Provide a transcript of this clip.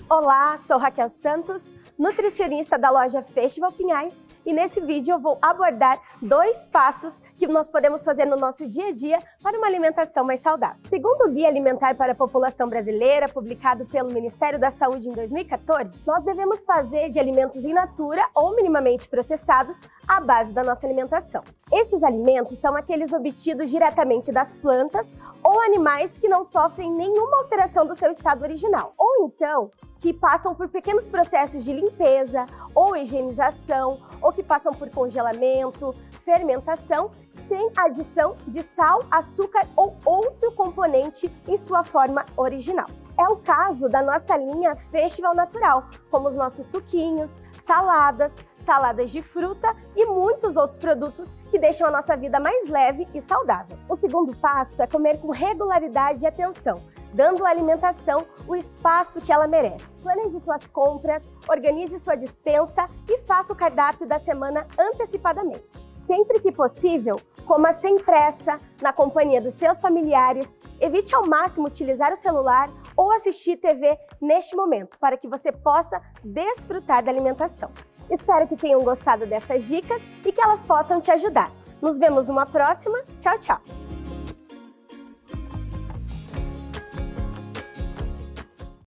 Olá, sou Raquel Santos, nutricionista da loja Festival Pinhais, e nesse vídeo eu vou abordar 2 passos que nós podemos fazer no nosso dia a dia para uma alimentação mais saudável. Segundo o Guia Alimentar para a População Brasileira, publicado pelo Ministério da Saúde em 2014, nós devemos fazer de alimentos in natura ou minimamente processados a base da nossa alimentação. Estes alimentos são aqueles obtidos diretamente das plantas ou animais que não sofrem nenhuma alteração do seu estado original, ou então que passam por pequenos processos de limpeza ou higienização, ou que passam por congelamento, fermentação, sem adição de sal, açúcar ou outro componente em sua forma original. É o caso da nossa linha Festival Natural, como os nossos suquinhos, saladas de fruta e muitos outros produtos que deixam a nossa vida mais leve e saudável. O segundo passo é comer com regularidade e atenção, dando à alimentação o espaço que ela merece. Planeje suas compras, organize sua despensa e faça o cardápio da semana antecipadamente. Sempre que possível, coma sem pressa, na companhia dos seus familiares. Evite ao máximo utilizar o celular ou assistir TV neste momento, para que você possa desfrutar da alimentação. Espero que tenham gostado dessas dicas e que elas possam te ajudar. Nos vemos numa próxima. Tchau, tchau!